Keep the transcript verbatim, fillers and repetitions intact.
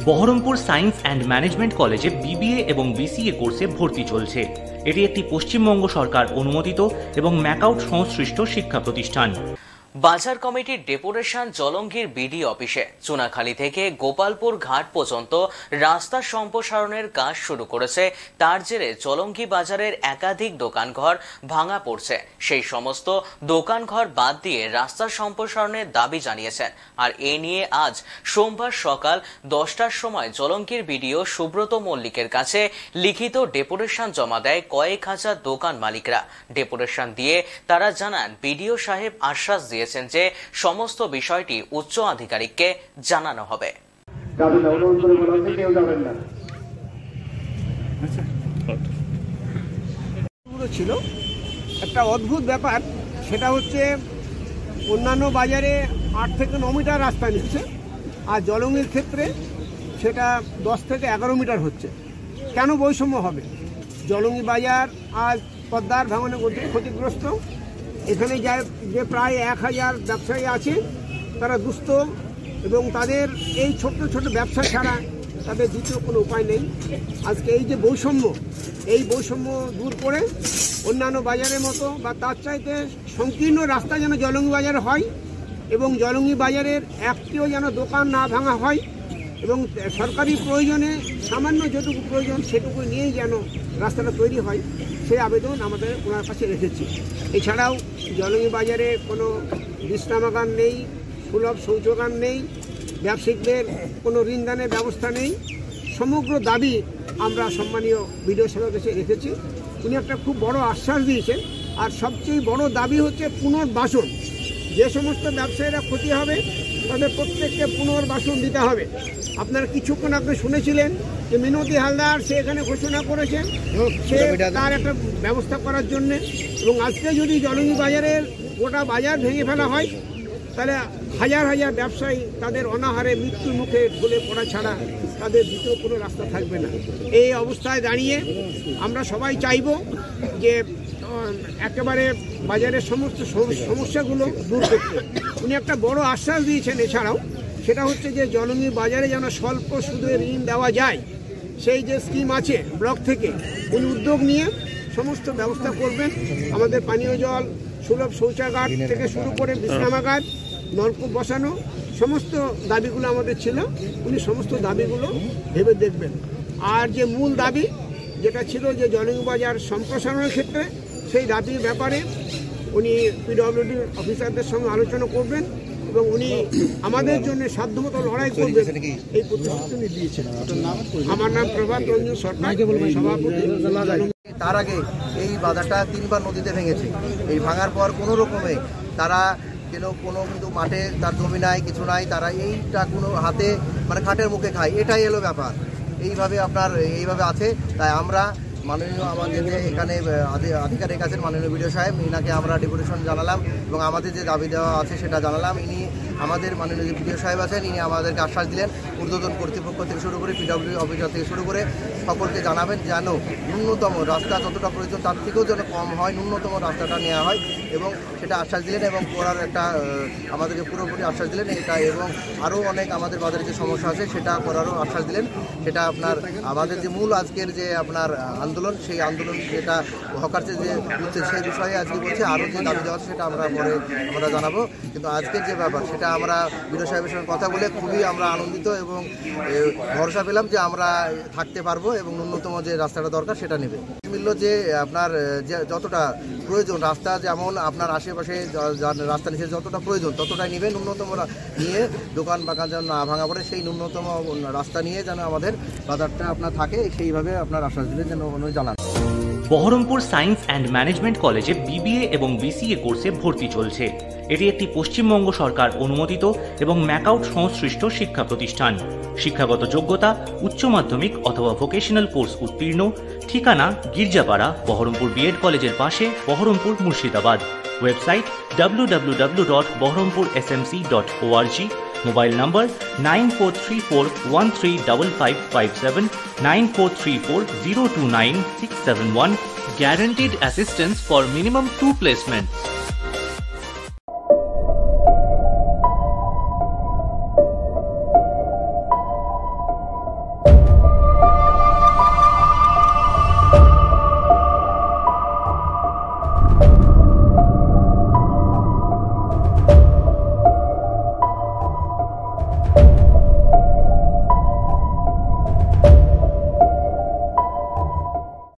Baharampur science and management কলেজে BBA এবং BCA কোর্সে ভর্তি চলছে। এটি একটি পশ্চিমবঙ্গ সরকার অনুমোদিত এবং ম্যাকআউট সংশ্লিষ্ট শিক্ষা প্রতিষ্ঠান। বাজার কমিটির ডেপুটেশন জলঙ্গির বিডি অফিসে। চুনাখালী থেকে গোপালপুর ঘাট পর্যন্ত রাস্তা সম্প্রসারণের কাজ শুরু করেছে। তার জেরে জলঙ্গি বাজারের একাধিক দোকানঘর ভাঙা পড়ছে। সেই সমস্ত দোকানঘর বাদ দিয়ে রাস্তা সম্প্রসারণের দাবি জানিয়েছেন। আর এ নিয়ে আজ সোমবার সকাল দশটার সময় জলঙ্গির বিডিও সুব্রত মল্লিকের কাছে লিখিত ডেপুটেশন জমা দেয় কয়েক হাজার দোকান মালিকরা। ডেপুটেশন দিয়ে তারা জানান বিডিও সাহেব আশ্বাস দিয়েছেন যে সমস্ত বিষয়টি উচ্চ আধিকারিককে জানানো হবে। ছিল একটা অদ্ভুত ব্যাপার, সেটা হচ্ছে অন্যান্য বাজারে আট থেকে ন মিটার রাস্তা নিচ্ছে, আর জলঙ্গির ক্ষেত্রে সেটা দশ থেকে এগারো মিটার হচ্ছে। কেন বৈষম্য হবে? জলঙ্গি বাজার আজ পদ্মার ভাঙনে ক্ষতিগ্রস্ত। এখানে যা যে প্রায় এক হাজার ব্যবসায়ী আছে তারা দুস্থ, এবং তাদের এই ছোট্ট ছোট ব্যবসা ছাড়া তাদের দ্বিতীয় কোনো উপায় নেই। আজকে এই যে বৈষম্য, এই বৈষম্য দূর করে অন্যান্য বাজারের মতো বা তার চাইতে সংকীর্ণ রাস্তা যেন জলঙ্গি বাজারে হয়, এবং জলঙ্গি বাজারের একটিও যেন দোকান না ভাঙা হয়, এবং সরকারি প্রয়োজনে সামান্য যেটুকু প্রয়োজন সেটুকু নিয়েই যেন রাস্তাটা তৈরি হয়, সেই আবেদন আমাদের ওনার কাছে রেখেছি। এছাড়াও জলঙ্গি বাজারে কোনো বিশ্রামাগার নেই, সুলভ শৌচাগার নেই, ব্যবসায়িকদের কোনো ঋণদানের ব্যবস্থা নেই। সমগ্র দাবি আমরা সম্মানীয় বিডিও সাহেবের কাছে রেখেছি। উনি একটা খুব বড় আশ্বাস দিয়েছেন। আর সবচেয়ে বড় দাবি হচ্ছে পুনর্বাসন। যে সমস্ত ব্যবসায়ীরা ক্ষতি হবে তাদের প্রত্যেককে পুনর্বাসন দিতে হবে। আপনারা কিছুক্ষণ আগে শুনেছিলেন যে মিনতি হালদার সে এখানে ঘোষণা করেছেন সে তার একটা ব্যবস্থা করার জন্যে, এবং আজকে যদি জলঙ্গি বাজারের গোটা বাজার ভেঙে ফেলা হয় তাহলে হাজার হাজার ব্যবসায়ী তাদের অনাহারে মৃত্যুর মুখে ঢলে পড়া ছাড়া তাদের দ্বিতীয় কোনো রাস্তা থাকবে না। এই অবস্থায় দাঁড়িয়ে আমরা সবাই চাইব যে একেবারে বাজারের সমস্ত সমস্যাগুলো দূর করতে। উনি একটা বড় আশ্বাস দিয়েছেন। এছাড়াও সেটা হচ্ছে যে জলঙ্গি বাজারে যেন স্বল্প সুদে ঋণ দেওয়া যায়, সেই যে স্কিম আছে ব্লক থেকে, উনি উদ্যোগ নিয়ে সমস্ত ব্যবস্থা করবেন। আমাদের পানীয় জল, সুলভ শৌচাগার থেকে শুরু করে বিশ্রামাগার, নলকূপ বসানো, সমস্ত দাবিগুলো আমাদের ছিল। উনি সমস্ত দাবিগুলো ভেবে দেখবেন। আর যে মূল দাবি যেটা ছিল যে জলঙ্গি বাজার সম্প্রসারণের ক্ষেত্রে, সেই দাবির ব্যাপারে উনি পিডব্লিউডি অফিসারদের সঙ্গে আলোচনা করবেন, এবং উনি আমাদের জন্য সাধ্যমতো লড়াই করবেন, এই প্রতিশ্রুতি উনি দিয়েছেন। আমার নাম প্রভাত রঞ্জন সরকার, সভাপতি। তার আগে এই বাজারটা তিনবার নদীতে ভেঙেছে। এই ভাঙার পর কোনো রকমে তারা যেন কোনো কিন্তু মাঠে তার জমি নাই, কিছু নাই, তারা এইটা কোনো হাতে মানে খাটের মুখে খায়, এটাই এলো ব্যাপার। এইভাবে আপনার এইভাবে আছে। তাই আমরা মাননীয় আমাদের যে এখানে আধিকারিক আছেন মাননীয় বিডিও সাহেব, ইনাকে আমরা ডেপুটেশন জানালাম এবং আমাদের যে দাবি দেওয়া আছে সেটা জানালাম। ইনি আমাদের মাননীয় যে বিডিও সাহেব আছেন, ইনি আমাদেরকে আশ্বাস দিলেন ঊর্ধ্বতন কর্তৃপক্ষ থেকে শুরু করে পিডব্লিউ অফিসার থেকে শুরু করে সকলকে জানাবেন যেন ন্যূনতম রাস্তা যতটা প্রয়োজন তার থেকেও যেন কম হয়, ন্যূনতম রাস্তাটা নেওয়া হয়, এবং সেটা আশ্বাস দিলেন। এবং করার একটা আমাদেরকে পুরোপুরি আশ্বাস দিলেন এটা, এবং আরও অনেক আমাদের বাজারে যে সমস্যা আছে সেটা করারও আশ্বাস দিলেন। সেটা আপনার আমাদের যে মূল আজকের যে আপনার আন্দোলন, সেই আন্দোলন যেটা হকারসে যে হচ্ছে সেই বিষয়ে আজকে বলছে, আরও যে দাবি দেওয়া সেটা আমরা পরে আমরা জানাবো। কিন্তু আজকের যে ব্যাপার সেটা আমরা বিডিও সাহেবের সঙ্গে কথা বলে খুবই আমরা আনন্দিত এবং ভরসা পেলাম যে আমরা থাকতে পারবো, এবং ন্যূনতম যে রাস্তাটা দরকার সেটা নেবে। মিলল যে আপনার যে যতটা প্রয়োজন রাস্তা, যেমন আপনার আশেপাশে রাস্তা নিচে যতটা প্রয়োজন ততটাই নেবে, ন্যূনতম নিয়ে দোকান বাগান যেন না ভাঙা পড়ে, সেই ন্যূনতম রাস্তা নিয়ে যেন আমাদের বাজারটা আপনার থাকে, সেইভাবে আপনার আশ্বাস দিলেন যেন উনি জানান। বহরমপুর সায়েন্স অ্যান্ড ম্যানেজমেন্ট কলেজে বিবিএ এবং বিসিএ কোর্সে ভর্তি চলছে। এটি একটি পশ্চিমবঙ্গ সরকার অনুমোদিত এবং ম্যাকআউট সংশ্লিষ্ট শিক্ষা প্রতিষ্ঠান। শিক্ষাগত যোগ্যতা উচ্চ মাধ্যমিক অথবা ভোকেশনাল কোর্স উত্তীর্ণ। ঠিকানা গির্জাপাড়া, বহরমপুর বিএড কলেজের পাশে, Baharampur, Murshidabad. Website W W W dot Baharampur S M C dot O R G. Mobile number nine four three four one three five five five seven, nine four three four zero two nine six seven one. Guaranteed assistance for minimum two placements.